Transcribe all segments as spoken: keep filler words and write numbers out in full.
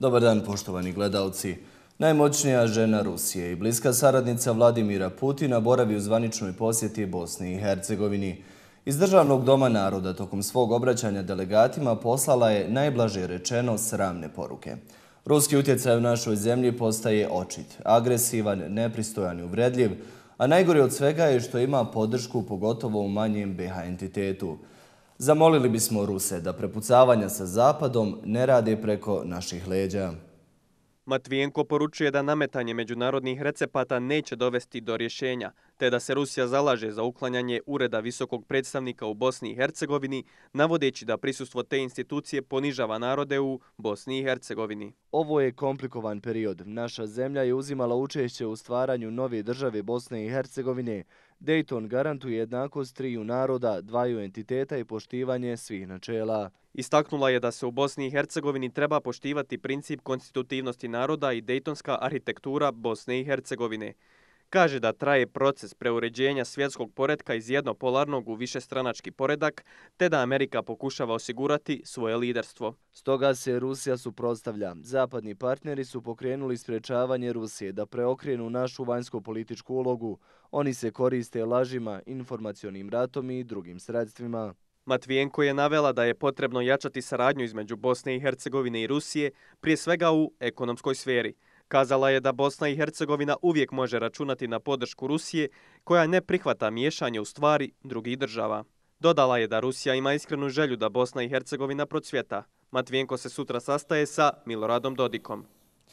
Dobar dan, poštovani gledalci. Najmoćnija žena Rusije i bliska saradnica Vladimira Putina boravi u zvaničnoj posjeti Bosni i Hercegovini. Iz Državnog doma naroda tokom svog obraćanja delegatima poslala je najblaže rečeno sramne poruke. Ruski utjecaj u našoj zemlji postaje očit, agresivan, nepristojan i uvredljiv, a najgore od svega je što ima podršku pogotovo u manjem B H entitetu. Zamolili bismo Ruse da prepucavanja sa Zapadom ne rade preko naših leđa. Matvijenko poručuje da nametanje međunarodnih recepata neće dovesti do rješenja, te da se Rusija zalaže za uklanjanje ureda visokog predstavnika u Bosni i Hercegovini, navodeći da prisustvo te institucije ponižava narode u Bosni i Hercegovini. Ovo je komplikovan period. Naša zemlja je uzimala učešće u stvaranju nove države Bosne i Hercegovine. Dayton garantuje jednakost triju naroda, dvaju entiteta i poštivanje svih načela. Istaknula je da se u Bosni i Hercegovini treba poštivati princip konstitutivnosti naroda i dejtonska arhitektura Bosne i Hercegovine. Kaže da traje proces preuređenja svjetskog poretka iz jednopolarnog u višestranački poredak, te da Amerika pokušava osigurati svoje liderstvo. Stoga se Rusija suprotstavlja. Zapadni partneri su pokrenuli sprečavanje Rusije da preokrenu našu vanjsko-političku ulogu. Oni se koriste lažima, informacionim ratom i drugim sredstvima. Matvijenko je navela da je potrebno jačati saradnju između Bosne i Hercegovine i Rusije, prije svega u ekonomskoj sferi. Kazala je da Bosna i Hercegovina uvijek može računati na podršku Rusije, koja ne prihvata miješanje u stvari drugih država. Dodala je da Rusija ima iskrenu želju da Bosna i Hercegovina procvjeta. Matvijenko se sutra sastaje sa Miloradom Dodikom.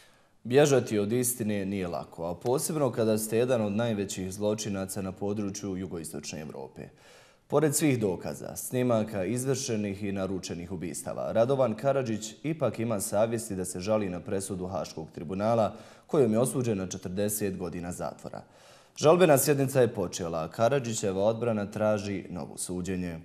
Bježati od istine nije lako, a posebno kada ste jedan od najvećih zločinaca na području jugoistočne Evrope. Pored svih dokaza, snimaka izvršenih i naručenih ubistava, Radovan Karadžić ipak ima savjesti da se žali na presudu Haškog tribunala kojom je osuđen na četrdeset godina zatvora. Žalbena sjednica je počela, a Karadžićeva odbrana traži novo suđenje.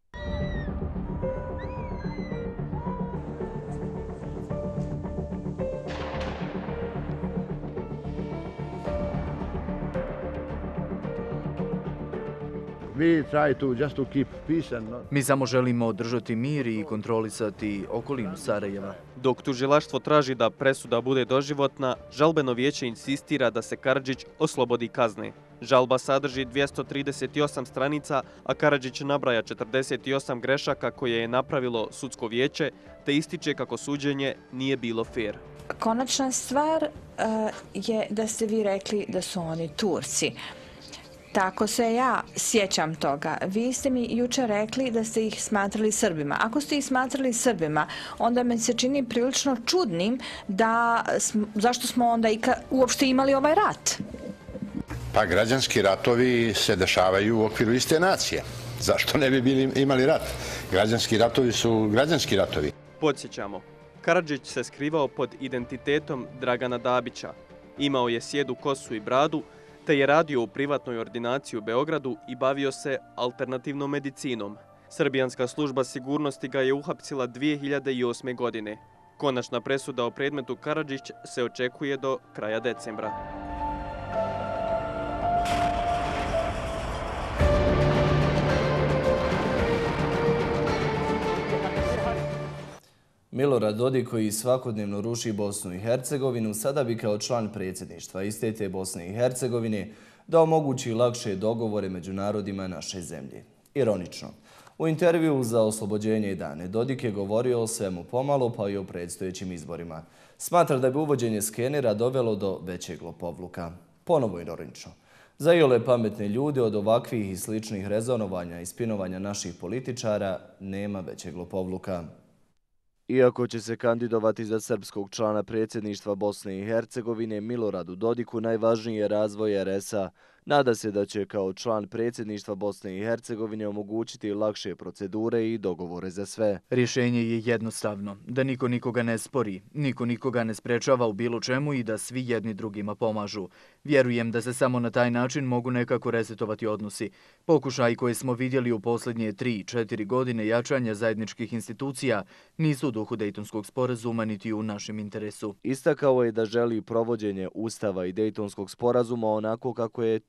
Mi samo želimo održati mir i kontrolisati okolinu Sarajeva. Dok tužilaštvo traži da presuda bude doživotna, žalbeno vijeće insistira da se Karadžić oslobodi kazne. Žalba sadrži dvjesto trideset osam stranica, a Karadžić nabraja četrdeset osam grešaka koje je napravilo sudsko vijeće, te ističe kako suđenje nije bilo fer. Konačna stvar uh, je da ste vi rekli da su oni Turci. Tako se ja sjećam toga. Vi ste mi jučer rekli da ste ih smatrali Srbima. Ako ste ih smatrali Srbima, onda me se čini prilično čudnim da zašto smo onda i uopšte imali ovaj rat. Pa građanski ratovi se dešavaju u okviru iste nacije. Zašto ne bi bili imali rat? Građanski ratovi su građanski ratovi. Podsjećamo, Karadžić se skrivao pod identitetom Dragana Dabića. Imao je sjedu kosu i bradu, te je radio u privatnoj ordinaciji u Beogradu i bavio se alternativnom medicinom. Srbijanska služba sigurnosti ga je uhapsila dvije hiljade osme. godine. Konačna presuda o predmetu Karadžić se očekuje do kraja decembra. Milorad Dodik, koji svakodnevno ruši Bosnu i Hercegovinu, sada bi kao član predsjedništva iste te Bosne i Hercegovine da omogući lakše dogovore među narodima naše zemlje. Ironično. U intervju za Oslobođenje dane Dodik je govorio o svemu pomalo, pa i o predstojećim izborima. Smatra da bi uvođenje skenera dovelo do većeg lopovluka. Ponovo ironično. Za iole pametne ljude od ovakvih i sličnih rezonovanja i spinovanja naših političara nema većeg lopovluka. Iako će se kandidovati za srpskog člana predsjedništva Bosne i Hercegovine, Miloradu Dodiku najvažniji je razvoj R S A. Nada se da će kao član predsjedništva Bosne i Hercegovine omogućiti lakše procedure i dogovore za sve. Rješenje je jednostavno, da niko nikoga ne spori, niko nikoga ne sprečava u bilo čemu i da svi jedni drugima pomažu. Vjerujem da se samo na taj način mogu nekako resetovati odnosi. Pokušaj koje smo vidjeli u posljednje tri četiri godine jačanja zajedničkih institucija nisu u duhu Dejtonskog sporazuma niti u našem interesu. Istakao je da želi provođenje Ustava i Dejtonskog sporazuma onako kako je to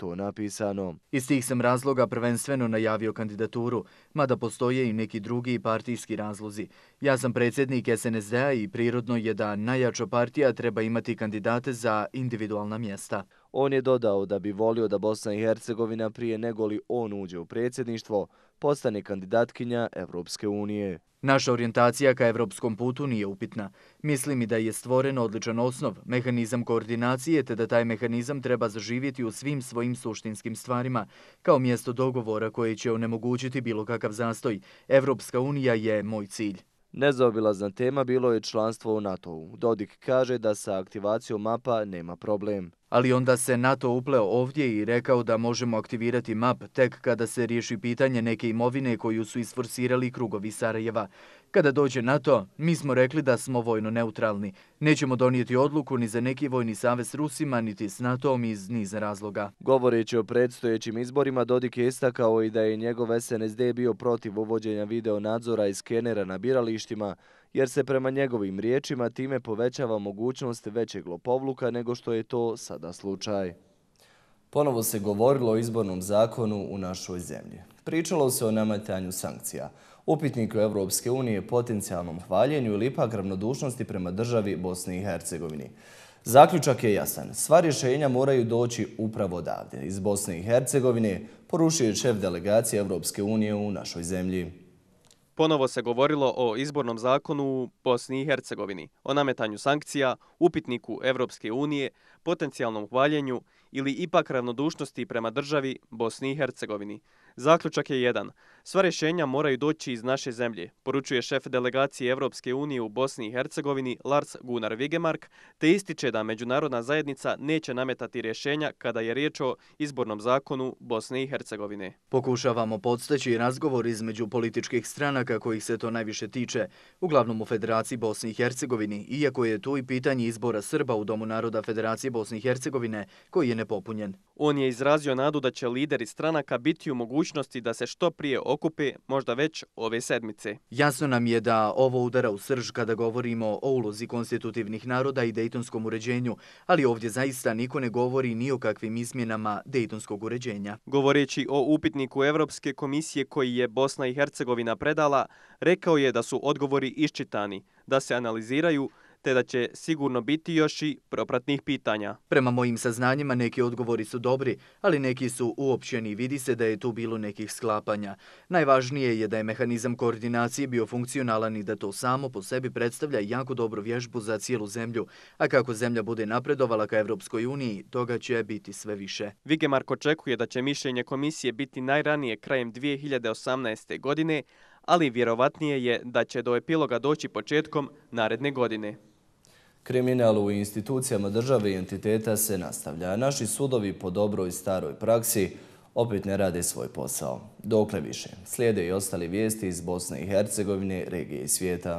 to napisano. Iz tih sam razloga prvenstveno najavio kandidaturu, mada postoje i neki drugi partijski razlozi. Ja sam predsjednik S N S D-a i prirodno je da najjača partija treba imati kandidate za individualna mjesta. On je dodao da bi volio da Bosna i Hercegovina prije nego li on uđe u predsjedništvo postane kandidatkinja Evropske unije. Naša orijentacija ka evropskom putu nije upitna. Mislim i da je stvoren odličan osnov, mehanizam koordinacije, te da taj mehanizam treba zaživjeti u svim svojim suštinskim stvarima, kao mjesto dogovora koje će onemogućiti bilo kakav zastoj. Evropska unija je moj cilj. Nezaobilazna tema bilo je članstvo u NATO-u. Dodik kaže da sa aktivacijom mapa nema problem. Ali onda se NATO upleo ovdje i rekao da možemo aktivirati map tek kada se riješi pitanje neke imovine koju su isforsirali krugovi Sarajeva. Kada dođe NATO, mi smo rekli da smo vojno neutralni. Nećemo donijeti odluku ni za neki vojni savez s Rusima, niti s NATO-om iz niza razloga. Govoreći o predstojećim izborima, Dodik je istakao i da je njegov S N S D bio protiv uvođenja video nadzora i skenera na biralištima, jer se prema njegovim riječima time povećava mogućnost većeg lopovluka nego što je to sada slučaj. Ponovo se govorilo o izbornom zakonu u našoj zemlji. Pričalo se o nametanju sankcija, upitniku Evropske unije, potencijalnom hvaljenju ili ipak ravnodušnosti prema državi Bosni i Hercegovini. Zaključak je jasan. Sva rješenja moraju doći upravo odavde, iz Bosne i Hercegovine, poručio je šef delegacije Evropske unije u našoj zemlji. Ponovo se govorilo o izbornom zakonu u Bosni i Hercegovini, o nametanju sankcija, upitniku Evropske unije, potencijalnom hvaljenju ili ipak ravnodušnosti prema državi Bosni i Hercegovini. Zaključak je jedan. Sva rješenja moraju doći iz naše zemlje, poručuje šef delegacije Evropske unije u Bosni i Hercegovini Lars Gunnar Vigemark, te ističe da međunarodna zajednica neće nametati rješenja kada je riječ o izbornom zakonu Bosne i Hercegovine. Pokušavamo podstaći razgovor između političkih stranaka kojih se to najviše tiče, uglavnom u Federaciji Bosne i Hercegovini, iako je tu i pitanje izbora Srba u Domu naroda Federacije Bosne i Hercegovine, koji je nepopunjen. On je izrazio nadu da će lideri stranaka biti u mogućnosti da se što prije okupe, možda već ove sedmice. Jasno nam je da ovo udara u srž kada govorimo o ulozi konstitutivnih naroda i dejtonskom uređenju, ali ovdje zaista niko ne govori ni o kakvim izmjenama dejtonskog uređenja. Govoreći o upitniku Evropske komisije koji je Bosna i Hercegovina predala, rekao je da su odgovori iščitani, da se analiziraju, te da će sigurno biti još i propratnih pitanja. Prema mojim saznanjima neki odgovori su dobri, ali neki su uopćeni i vidi se da je tu bilo nekih sklapanja. Najvažnije je da je mehanizam koordinacije bio funkcionalan i da to samo po sebi predstavlja jako dobru vježbu za cijelu zemlju, a kako zemlja bude napredovala ka Evropskoj uniji, toga će biti sve više. Vigemark očekuje da će mišljenje komisije biti najranije krajem dvije hiljade osamnaeste. godine, ali vjerovatnije je da će do epiloga doći početkom naredne godine. Kriminal u institucijama države i entiteta se nastavlja. Naši sudovi po dobroj staroj praksi opet ne rade svoj posao. Dokle više? Slijede i ostali vijesti iz Bosne i Hercegovine, regije i svijeta.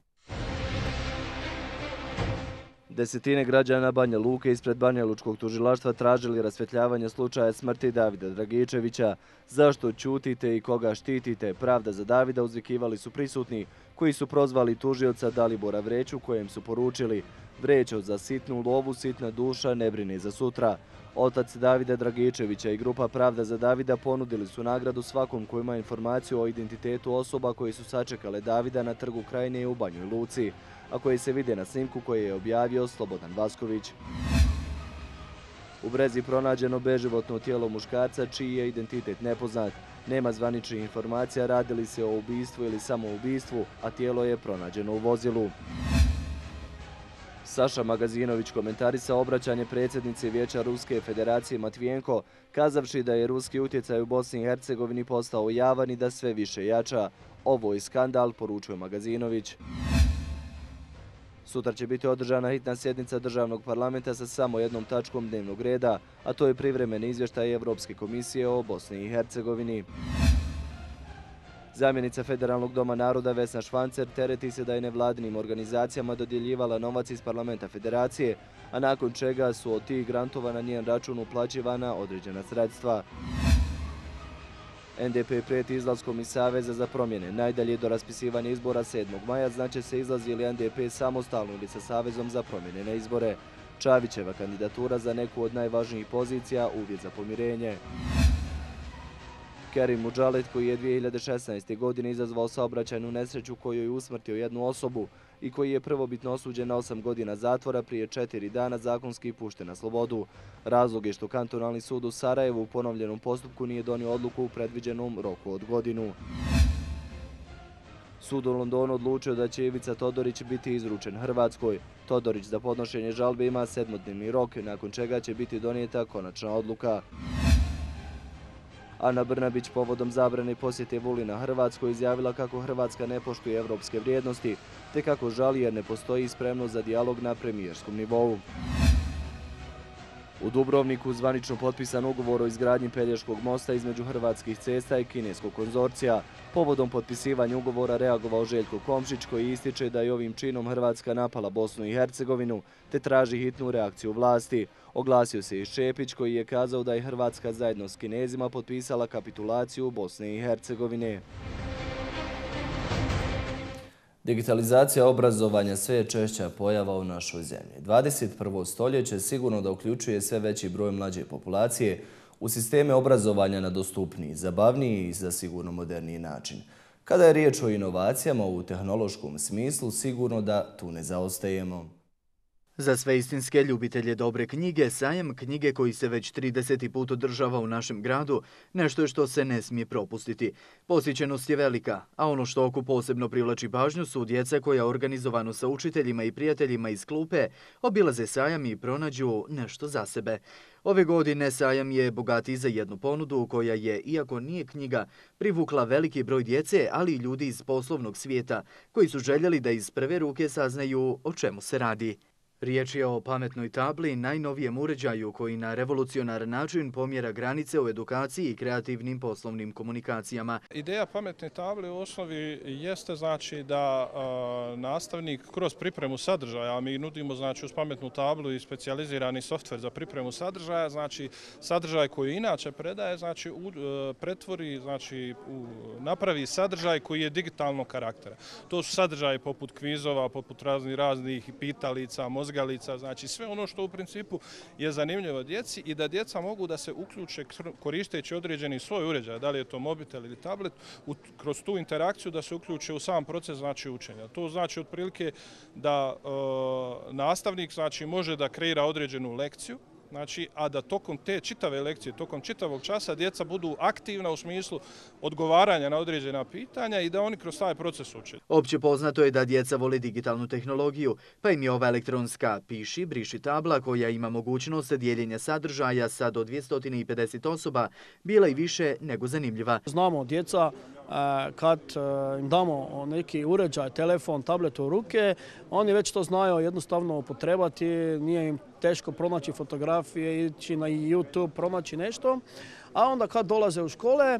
Desetine građana Banja Luke ispred Banja Lučkog tužilaštva tražili rasvjetljavanje slučaja smrti Davida Dragičevića. Zašto ćutite i koga štitite? Pravda za Davida uzvikivali su prisutni koji su prozvali tužioca Dalibora Vreću kojem su poručili: Vrećo, za sitnu lovu sitna duša ne brine za sutra. Otac Davida Dragičevića i grupa Pravda za Davida ponudili su nagradu svakom ko ima informaciju o identitetu osoba koji su sačekale Davida na trgu Krajine u Banjoj Luci, a koji se vide na snimku koji je objavio Slobodan Vasković. U Brezi pronađeno beživotno tijelo muškarca čiji je identitet nepoznat. Nema zvaničnih informacija radi li se o ubistvu ili samoubistvu, a tijelo je pronađeno u vozilu. Saša Magazinović komentarisao obraćanje predsjednice Vijeća Ruske federacije Matvijenko, kazavši da je ruski utjecaj u Bosni i Hercegovini postao javan i da sve više jača. Ovo je skandal, poručuje Magazinović. Sutra će biti održana hitna sjednica državnog parlamenta sa samo jednom tačkom dnevnog reda, a to je privremeni izvještaj Evropske komisije o Bosni i Hercegovini. Zamjenica Federalnog doma naroda Vesna Švancer tereti se da je nevladinim organizacijama dodjeljivala novac iz parlamenta federacije, a nakon čega su od tih grantova na njen račun uplaćivana određena sredstva. N D P prijeti izlaskom iz Saveza za promjene. Najdalje do raspisivanja izbora sedmog maja znaće se izlazi li N D P samostalno ili sa Savezom za promjene na izbore. Čavićeva kandidatura za neku od najvažnijih pozicija uvjet za pomirenje. Kerim Mudžalit, koji je dvije hiljade šesnaeste. godine izazvao saobraćajnu nesreću kojoj je usmrtio jednu osobu i koji je prvobitno osuđen na osam godina zatvora, prije četiri dana zakonski pušten na slobodu. Razlog je što kantonalni sud u Sarajevu u ponovljenom postupku nije donio odluku u predviđenom roku od godinu. Sud u Londonu odlučio da će Ivica Todorić biti izručen Hrvatskoj. Todorić za podnošenje žalbe ima sedmodnevni rok, nakon čega će biti donijeta konačna odluka. Ana Brnabić povodom zabrane posjete Vulina Hrvatskoj izjavila kako Hrvatska ne poštuje evropske vrijednosti, te kako žali jer ne postoji spremnost za dijalog na premijerskom nivou. U Dubrovniku zvanično potpisan ugovor o izgradnji Pelješkog mosta između Hrvatskih cesta i kineskog konzorcija. Povodom potpisivanja ugovora reagovao Željko Komšić, koji ističe da je ovim činom Hrvatska napala Bosnu i Hercegovinu te traži hitnu reakciju vlasti. Oglasio se i Šepić, koji je kazao da je Hrvatska zajedno s Kinezima potpisala kapitulaciju Bosne i Hercegovine. Digitalizacija obrazovanja sve je češća pojava u našoj zemlji. dvadeset prvo stoljeće sigurno da uključuje sve veći broj mlađe populacije u sisteme obrazovanja na dostupniji, zabavniji i za sigurno moderniji način. Kada je riječ o inovacijama u tehnološkom smislu, sigurno da tu ne zaostajemo. Za sve istinske ljubitelje dobre knjige, sajam knjige koji se već trideseti put održava u našem gradu, nešto je što se ne smije propustiti. Posjećenost je velika, a ono što oku posebno privlači pažnju su djeca koja organizovano sa učiteljima i prijateljima iz klupe obilaze sajam i pronađu nešto za sebe. Ove godine sajam je bogatiji za jednu ponudu koja je, iako nije knjiga, privukla veliki broj djece, ali i ljudi iz poslovnog svijeta koji su željeli da iz prve ruke saznaju o čemu se radi. Riječ je o pametnoj tabli, najnovijem uređaju koji na revolucionaran način pomjera granice u edukaciji i kreativnim poslovnim komunikacijama. Ideja pametne table u osnovi jeste znači da a, nastavnik kroz pripremu sadržaja, a mi nudimo znači uz pametnu tablu i specijalizirani softver za pripremu sadržaja, znači sadržaj koji inače predaje, znači u, pretvori, znači u, napravi sadržaj koji je digitalnog karaktera. To su sadržaji poput kvizova, poput raznih raznih pitalica, mozga, znači sve ono što u principu je zanimljivo djeci i da djeca mogu da se uključe koristeći određeni svoj uređaj, da li je to mobitel ili tablet, u, kroz tu interakciju da se uključe u sam proces znači učenja. To znači otprilike da e, nastavnik znači može da kreira određenu lekciju, znači, a da tokom te čitave lekcije, tokom čitavog časa djeca budu aktivna u smislu odgovaranja na određena pitanja i da oni kroz taj proces uče. Opće poznato je da djeca vole digitalnu tehnologiju, pa im je ova elektronska piši, briši tabla koja ima mogućnost dijeljenja sadržaja sa do dvjesto pedeset osoba bila i više nego zanimljiva. Znamo djeca kad im damo neki uređaj, telefon, tablet u ruke, oni već to znaju jednostavno upotrebati, nije im teško pronaći fotografije, ići na YouTube, pronaći nešto. A onda kad dolaze u škole,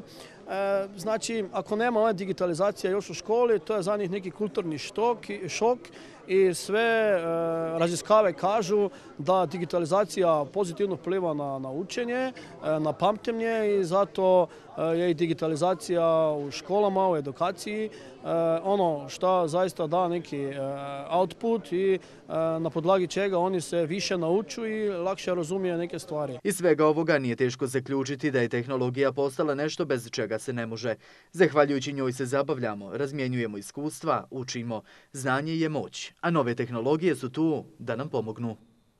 znači ako nema ove digitalizacije još u školi, to je za njih neki kulturni šok i sve raziskave kažu da digitalizacija pozitivno vpliva na, na učenje, na pamćenje i zato je i digitalizacija u školama, u edukaciji ono što zaista da neki output i na podlagi čega oni se više nauču i lakše razumije neke stvari. Iz svega ovoga nije teško zaključiti da je tehnologija postala nešto bez čega se ne može. Zahvaljujući njoj se zabavljamo, razmjenjujemo iskustva, učimo. Znanje je moć, a nove tehnologije su tu da nam pomognu.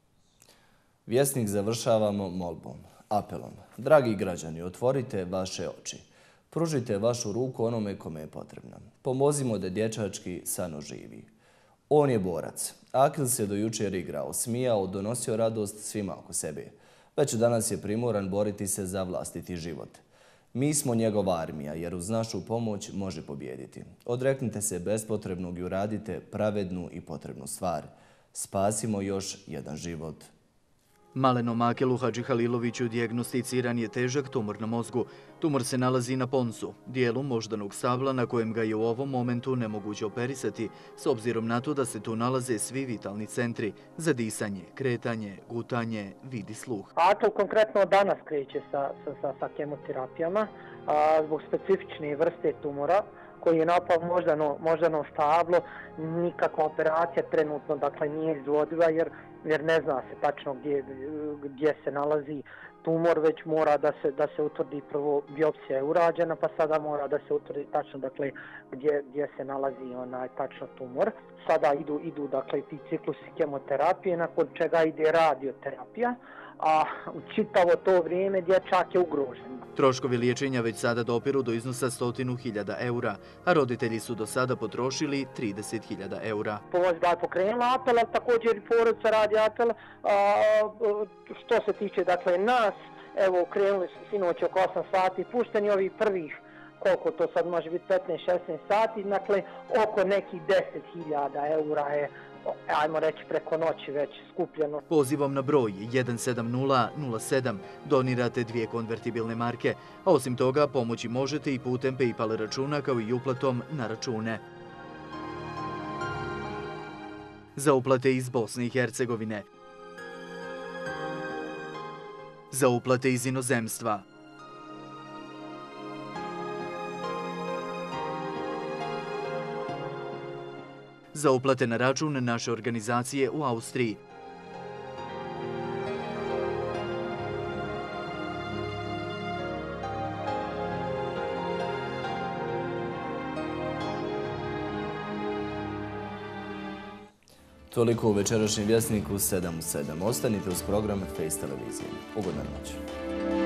Vjesnik završavamo molbom, apelom. Dragi građani, otvorite vaše oči. Pružite vašu ruku onome kome je potrebna. Pomozimo da dječački san oživi. On je borac. Akil se do jučer igrao, smijao, donosio radost svima oko sebe. Već danas je primoran boriti se za vlastiti život. Mi smo njegova armija, jer uz našu pomoć može pobijediti. Odreknite se bespotrebnog i uradite pravednu i potrebnu stvar. Spasimo još jedan život. Malenom Akelu Hadžihaliloviću dijagnosticiran je težak tumor na mozgu. Tumor se nalazi na ponsu, dijelu moždanog stabla na kojem ga je u ovom momentu nemoguće operisati, s obzirom na to da se tu nalaze svi vitalni centri za disanje, kretanje, gutanje, vid i sluh. Akel konkretno danas kreće sa, sa, sa, sa kemoterapijama a, zbog specifične vrste tumora koji je napao moždano, moždano stablo, nikakva operacija trenutno dakle nije izvodiva jer, jer ne zna se tačno gdje, gdje se nalazi tumor, već mora da se, da se utvrdi prvo biopsija je urađena, pa sada mora da se utvrdi tačno dakle gdje, gdje se nalazi onaj tačno tumor. Sada idu, idu dakle ti ciklusi kemoterapije, nakon čega ide radioterapija, a u čitavo to vrijeme dječak je ugrožen. Troškovi liječenja već sada dopiru do iznosa stotinu hiljada eura, a roditelji su do sada potrošili trideset hiljada eura. Pomoć da je pokrenula apel, ali također i porodica radi apel. A, što se tiče dakle nas, evo krenuli su sinoć oko osam sati, pušteni ovih prvih, koliko to sad može biti, petnaest šesnaest sati, dakle oko nekih deset hiljada eura je, ajmo reći, preko noći već skupljeno. Pozivom na broj jedan sedam nula nula sedam donirate dvije konvertibilne marke, a osim toga pomoći možete i putem PayPal računa kao i uplatom na račune. Za uplate iz Bosne i Hercegovine. Za uplate iz inozemstva. Za uplate na račun naše organizacije u Austriji. Toliko u večerašnjem Vjesniku sedam u sedam. Ostanite uz program Face televizije. Ugodna noć.